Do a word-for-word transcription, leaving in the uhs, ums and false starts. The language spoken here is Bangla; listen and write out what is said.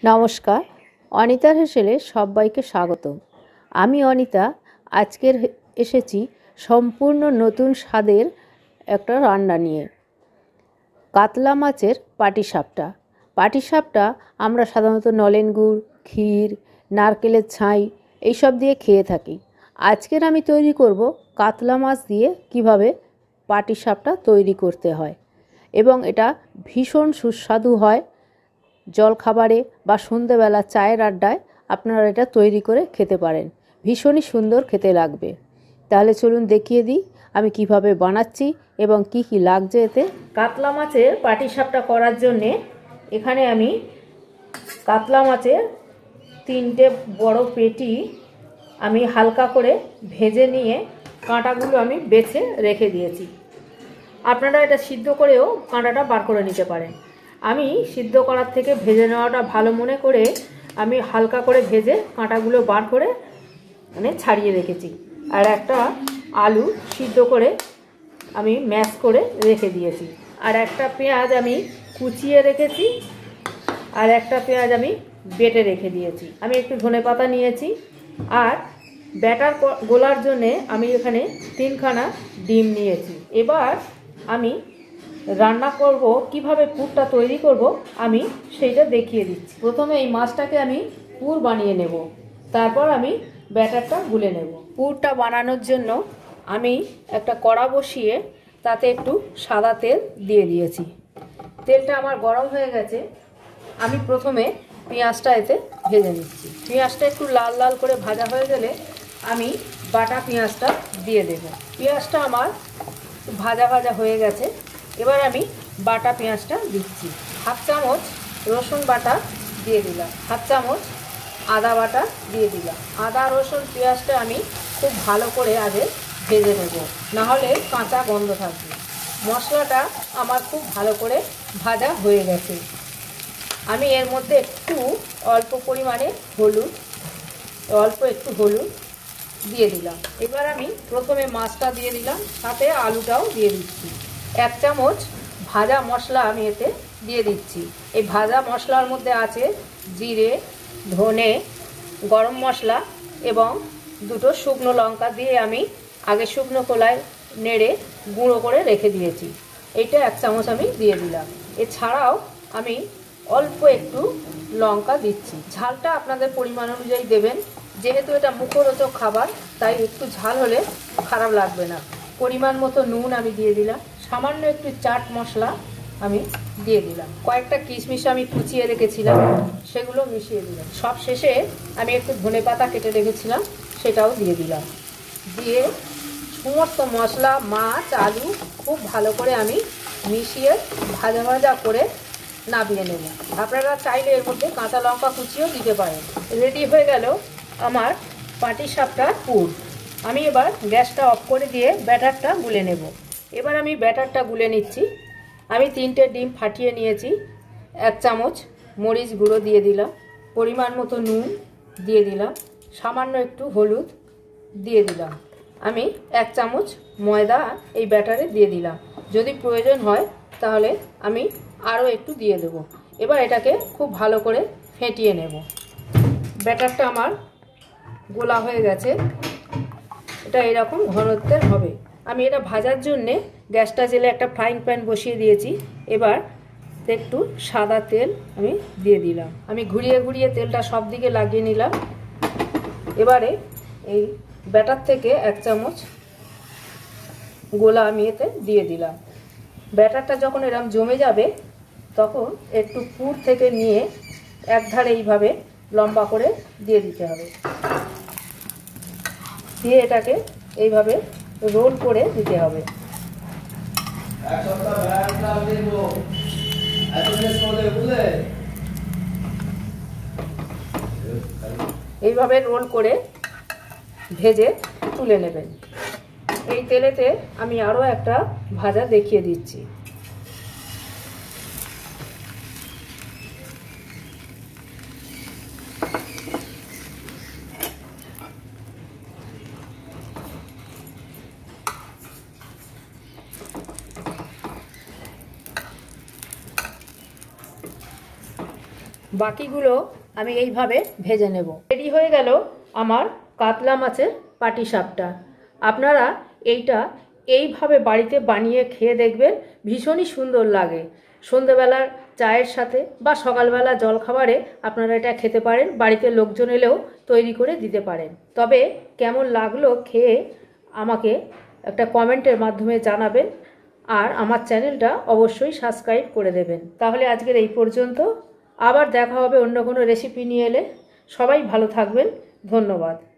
নমস্কার, অনিতার হেসেলে সবাইকে স্বাগত। আমি অনিতা। আজকের এসেছি সম্পূর্ণ নতুন স্বাদের একটা রান্না নিয়ে। কাতলা মাছের পাটিসাপটা। পাটিসাপটা আমরা সাধারণত নলেন গুড়, ক্ষীর, নারকেলের ছাই এইসব দিয়ে খেয়ে থাকি। আজকের আমি তৈরি করব কাতলা মাছ দিয়ে কিভাবে পাটিসাপটা তৈরি করতে হয়, এবং এটা ভীষণ সুস্বাদু হয়। জলখাবারে বা সন্ধ্যেবেলা চায়ের আড্ডায় আপনারা এটা তৈরি করে খেতে পারেন, ভীষণই সুন্দর খেতে লাগবে। তাহলে চলুন দেখিয়ে দিই আমি কিভাবে বানাচ্ছি এবং কি কি লাগছে এতে। কাতলা মাছের পাটিসাপটা করার জন্যে এখানে আমি কাতলা মাছের তিনটে বড় পেটি আমি হালকা করে ভেজে নিয়ে কাঁটাগুলো আমি বেছে রেখে দিয়েছি। আপনারা এটা সিদ্ধ করেও কাঁটাটা বার করে নিতে পারেন। আমি সিদ্ধ করার থেকে ভেজে নেওয়াটা ভালো মনে করে আমি হালকা করে ভেজে কাঁটাগুলো বার করে মানে ছাড়িয়ে রেখেছি। আর একটা আলু সিদ্ধ করে আমি ম্যাশ করে রেখে দিয়েছি। আর একটা পেঁয়াজ আমি কুচিয়ে রেখেছি, আর একটা পেঁয়াজ আমি বেটে রেখে দিয়েছি। আমি একটু ধনেপাতা নিয়েছি। আর ব্যাটার গোলার জন্যে আমি এখানে তিনখানা ডিম নিয়েছি। এবার আমি রান্না করব, কিভাবে পুরটা তৈরি করব আমি সেইটা দেখিয়ে দিচ্ছি। প্রথমে এই মাছটাকে আমি পুর বানিয়ে নেব, তারপর আমি ব্যাটারটা গুলে নেব। পুরটা বানানোর জন্য আমি একটা কড়া বসিয়ে তাতে একটু সাদা তেল দিয়ে দিয়েছি। তেলটা আমার গরম হয়ে গেছে। আমি প্রথমে পেঁয়াজটা এতে ভেজে নিচ্ছি। পেঁয়াজটা একটু লাল লাল করে ভাজা হয়ে গেলে আমি বাটা পেঁয়াজটা দিয়ে দেব। পেঁয়াজটা আমার ভাজা ভাজা হয়ে গেছে। এবার আমি বাটা পেঁয়াজটা দিচ্ছি। হাফ চামচ রসুন বাটা দিয়ে দিলাম, হাফ চামচ আদা বাটা দিয়ে দিলাম। আদা রসুন পেঁয়াজটা আমি খুব ভালো করে আগে ভেজে নেব, নাহলে কাঁচা গন্ধ থাকবে। মশলাটা আমার খুব ভালো করে ভাজা হয়ে গেছে। আমি এর মধ্যে একটু অল্প পরিমাণে হলুদ অল্প একটু হলুদ দিয়ে দিলাম। এবার আমি প্রথমে মাছটা দিয়ে দিলাম, সাথে আলুটাও দিয়ে দিচ্ছি। এক চামচ ভাজা মশলা আমি এতে দিয়ে দিচ্ছি। এই ভাজা মশলার মধ্যে আছে জিরে, ধনে, গরম মশলা এবং দুটো শুকনো লঙ্কা দিয়ে আমি আগে শুকনো কলায় নেড়ে গুঁড়ো করে রেখে দিয়েছি। এইটা এক চামচ আমি দিয়ে দিলাম। এছাড়াও আমি অল্প একটু লঙ্কা দিচ্ছি। ঝালটা আপনাদের পরিমাণ অনুযায়ী দেবেন। যেহেতু এটা মুখরোচক খাবার, তাই একটু ঝাল হলে খারাপ লাগবে না। পরিমাণ মতো নুন আমি দিয়ে দিলাম। সামান্য একটু চাট মশলা আমি দিয়ে দিলাম। কয়েকটা কিশমিশ আমি কুচিয়ে রেখেছিলাম, সেগুলো মিশিয়ে দিলাম। সব শেষে আমি একটু ধনেপাতা কেটে রেখেছিলাম, সেটাও দিয়ে দিলাম। দিয়ে সমস্ত মশলা, মাছ, আলু খুব ভালো করে আমি মিশিয়ে ভাজা ভাজা করে নামিয়ে নেব। আপনারা চাইলে এর মধ্যে কাঁচা লঙ্কা কুচিও দিতে পারেন। রেডি হয়ে গেল আমার পাটিসাপটার পুর। আমি এবার গ্যাসটা অফ করে দিয়ে ব্যাটারটা গুলে নেব। এবার আমি ব্যাটারটা গুলে নিচ্ছি। আমি তিনটে ডিম ফাটিয়ে নিয়েছি। এক চামচ মরিচ গুঁড়ো দিয়ে দিলাম, পরিমাণ মতো নুন দিয়ে দিলাম, সামান্য একটু হলুদ দিয়ে দিলাম। আমি এক চামচ ময়দা এই ব্যাটারে দিয়ে দিলাম। যদি প্রয়োজন হয় তাহলে আমি আরও একটু দিয়ে দেব। এবার এটাকে খুব ভালো করে ফেটিয়ে নেব। ব্যাটারটা আমার গোলা হয়ে গেছে। এটা এরকম ঘনত্বের হবে। আমি এটা ভাজার জন্যে গ্যাসটা জেলে একটা ফ্রাইং প্যান বসিয়ে দিয়েছি। এবার একটু সাদা তেল আমি দিয়ে দিলাম। আমি ঘুরিয়ে ঘুরিয়ে তেলটা সব দিকে লাগিয়ে নিলাম। এবারে এই ব্যাটার থেকে এক চামচ গোলা আমি এতে দিয়ে দিলাম। ব্যাটারটা যখন এরকম জমে যাবে তখন একটু পুর থেকে নিয়ে একধারে এইভাবে লম্বা করে দিয়ে দিতে হবে। দিয়ে এটাকে এইভাবে রোল করে দিতে হবে। এইভাবে রোল করে ভেজে তুলে নেবেন। এই তেলেতে আমি আরও একটা ভাজা দেখিয়ে দিচ্ছি। বাকিগুলো আমি এইভাবে ভেজে নেব। রেডি হয়ে গেল আমার কাতলা মাছের পাটিসাপটা। আপনারা এইটা এইভাবে বাড়িতে বানিয়ে খেয়ে দেখবেন, ভীষণই সুন্দর লাগে। সন্ধ্যেবেলার চায়ের সাথে বা সকালবেলা জলখাবারে আপনারা এটা খেতে পারেন, বাড়িতে লোকজন এলেও তৈরি করে দিতে পারেন। তবে কেমন লাগলো খেয়ে আমাকে একটা কমেন্টের মাধ্যমে জানাবেন, আর আমার চ্যানেলটা অবশ্যই সাবস্ক্রাইব করে দেবেন। তাহলে আজকের এই পর্যন্ত, আবার দেখা হবে অন্য কোনো রেসিপি নিয়ে এলে। সবাই ভালো থাকবেন, ধন্যবাদ।